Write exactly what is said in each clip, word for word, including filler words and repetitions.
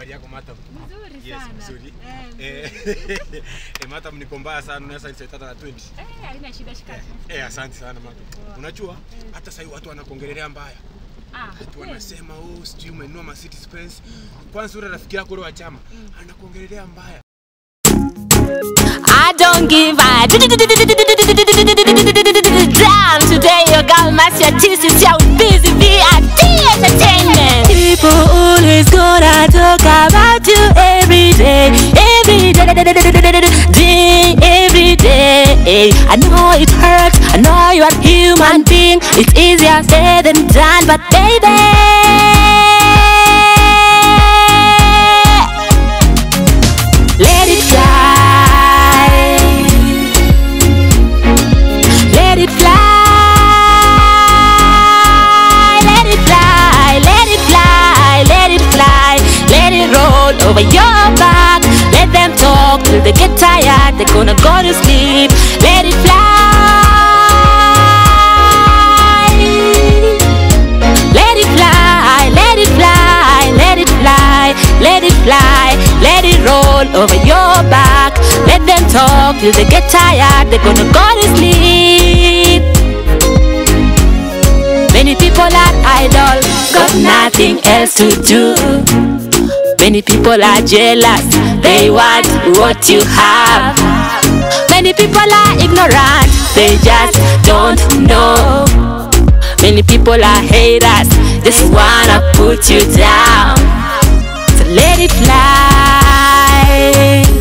Habari yako Matam? Mzuri yes, sana. Mzuri. Eh. Eh, eh Matam niko mbaya sana unaweza nisaidie na twenty. Eh, haina shida shikati. Eh, asante sana Matam. Unajua hata sasa watu wanakuongelelea mbaya. Ah, watu wanasema oh, sijui umenunua Mercedes Benz. Kwanza ule rafiki yako ule wa chama anakuongelelea mbaya. I don't give a damn. Today your girl Master T's is out busy V I T entertainment. People always gonna talk about you every day, every day, every day. I know it hurts, I know you are a human being. It's easier said than done, but baby, let it fly, let it fly, let it fly, let it fly, let it fly, let it roll over your back. Let them talk till they get tired, they're gonna go to sleep. Let it fly, let it fly, let it fly, let it fly, let it fly, let it roll over your back. Let them talk till they get tired, they're gonna go to sleep. Many people are idle, got nothing else to do. Many people are jealous, they want what you have. Many people are ignorant, they just don't know. Many people are haters, just wanna put you down. So let it fly.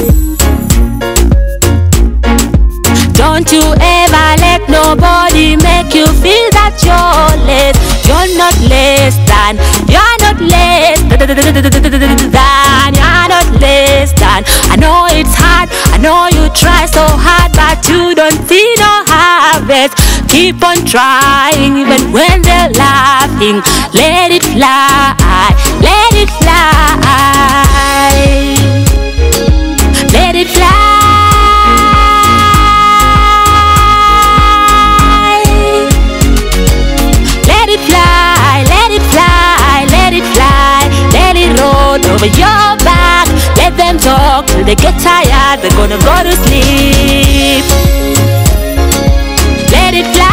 Don't you ever let nobody make you feel that you're less. You're not less than, you're not less than, you're not less than. I know it's hard, I know you try so hard, but you don't see no harvest. Keep on trying even when they're laughing. Let it fly, let it fly, let it fly. Let it fly, let it fly, let it fly, let it roll over your back. Let them talk till they get tired, they're gonna go to sleep. Let it fly,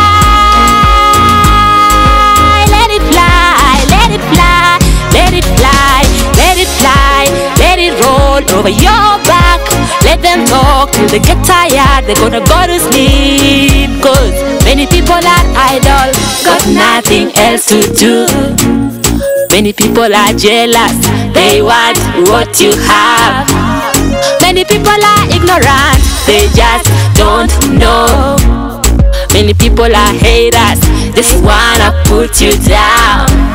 let it fly, let it fly, let it fly, let it fly, let it roll over your back. Let them talk till they get tired, they're gonna go to sleep. Cause many people are idle, got nothing else to do. Many people are jealous, they want what you have. Many people are ignorant, they just don't know. Many people are haters, just wanna put you down.